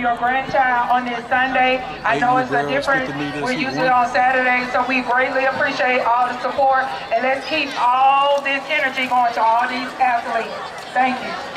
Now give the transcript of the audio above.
your grandchild on this Sunday. I know it's a different, we're usually on Saturday, so we greatly appreciate all the support, and let's keep all this energy going to all these athletes. Thank you.